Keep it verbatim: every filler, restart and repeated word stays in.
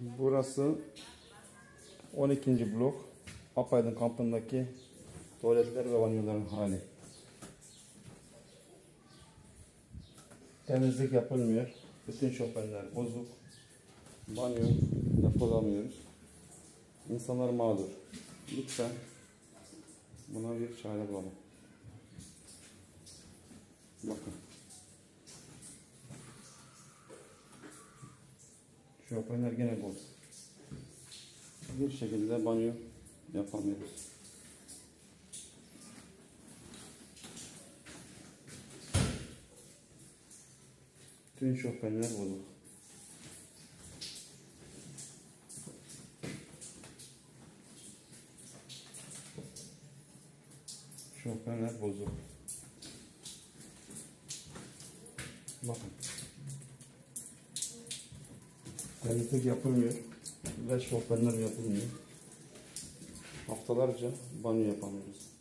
Burası on ikinci blok Apaydın kampındaki tuvaletler ve banyoların hali. Temizlik yapılmıyor. Bütün şoförler bozuk. Banyo yapılamıyoruz. İnsanlar mağdur. Lütfen buna bir çare bulalım. Bakın. Şoförler gene bozuk. Bir şekilde banyo yapamıyoruz. Tüm şoförler bozuk. Şoförler bozuk. Bakın. Temizlik yapılmıyor ve şoförler yapılmıyor. Haftalarca banyo yapamıyoruz.